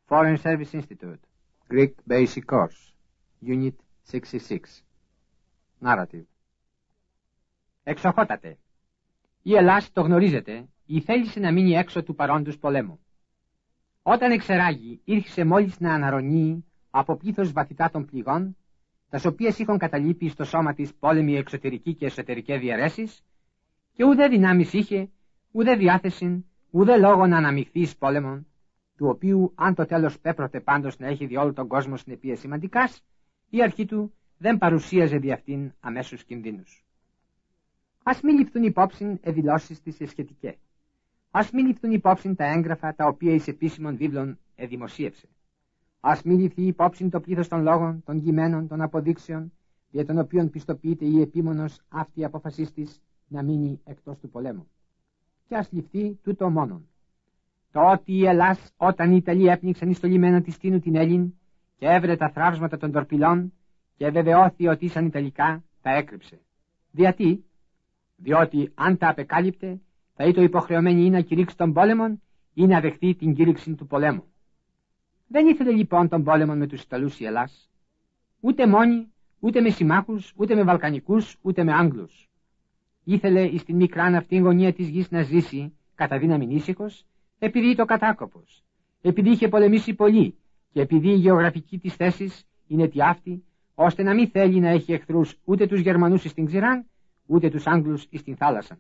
Foreign Service Institute, Greek Basic Course, Unit 66. Narrative. Εξοχότατε. Η Ελλάς, το γνωρίζετε, ήθελησε να μείνει έξω του παρόντος πολέμου. Όταν εξεράγει, ήρθε μόλις να αναρρωνεί από πλήθος βαθυτά των πληγών, τας οποίες είχαν καταλείπει στο σώμα της πόλεμη εξωτερική και εσωτερική διαιρέσεις, και ουδέ δυνάμεις είχε, ουδέ διάθεση, ουδέ λόγο να αναμειχθεί εις πόλεμον, του οποίου αν το τέλος πέπρωτε πάντως να έχει δι' όλο τον κόσμο συνεπίες σημαντικάς, η αρχή του δεν παρουσίαζε δι' αυτήν αμέσως κινδύνους. Ας μη ληφθούν υπόψη εδηλώσεις της εσχετικέ. Ας μη ληφθούν υπόψη τα έγγραφα τα οποία εις επίσημων βίβλων εδημοσίευσε. Ας μη ληφθεί υπόψη το πλήθος των λόγων, των κειμένων, των αποδείξεων, για των οποίων πιστοποιείται η επίμονος αυτή απόφασής της να μείνει εκτός του πολέμου. Και ας ληφθεί τούτο μόνον. Το ότι η Ελλάς, όταν οι Ιταλοί έπνιξαν εις το λιμένα της Τίνου την Έλλην και έβρε τα θραύσματα των τορπιλών και βεβαιώθη ότι ήσαν Ιταλικά, τα έκρυψε. Γιατί? Διότι αν τα απεκάλυπτε, θα ήταν υποχρεωμένη ή να κηρύξει τον πόλεμον ή να δεχθεί την κήρυξη του πολέμου. Δεν ήθελε λοιπόν τον πόλεμο με τους Ιταλούς η Ελλάς, ούτε μόνη, ούτε με συμμάχους, ούτε με Βαλκανικούς, ούτε με Άγγλους. Ήθελε εις την μικράν αυτήν γωνία της γης να ζήσει κατά δύναμην ήσυχος, επειδή το κατάκοπος, επειδή είχε πολεμήσει πολύ και επειδή η γεωγραφική της θέσης είναι τι αυτή, ώστε να μην θέλει να έχει εχθρούς ούτε τους Γερμανούς εις την ξηράν, ούτε τους Άγγλους εις την θάλασσα.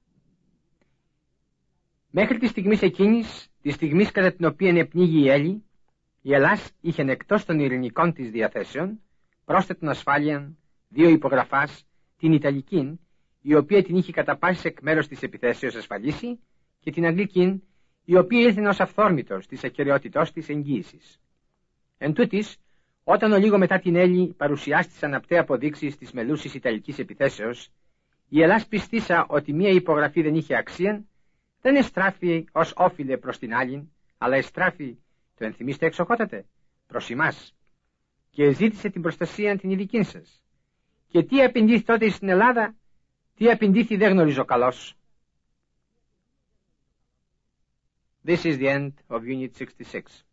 Μέχρι τη στιγμή εκείνης, τη στιγμή κατά την οποία επνίγει η Έλλη, η Ελλάς είχε εκτός των ειρηνικών της διαθέσεων, πρόσθετον ασφάλειαν, δύο υπογραφάς, την Ιταλική, η οποία την είχε κατά πάσης εκ μέρους της επιθέσεως ασφαλίσει, και την Αγγλική, η οποία ήλθε ως αυθόρμητος της ακεραιότητός της εγγύησης. Εν τούτης, όταν ολίγο μετά την Έλλη παρουσιάστησαν απτέ αποδείξεις της μελούσης Ιταλικής επιθέσεως, η Ελλάς πιστήσα ότι μία υπογραφή δεν είχε αξία, δεν εστράφει ως όφιλε προς την άλλην, αλλά εστράφει, το ενθυμίστε εξοχότατε, προς εμάς, και ζήτησε την προστασία την ειδική σας. Και τι απεντήθη τότε στην Ελλάδα, τι απεντήθη δεν γνωρίζω καλώς. This is the end of Unit 66.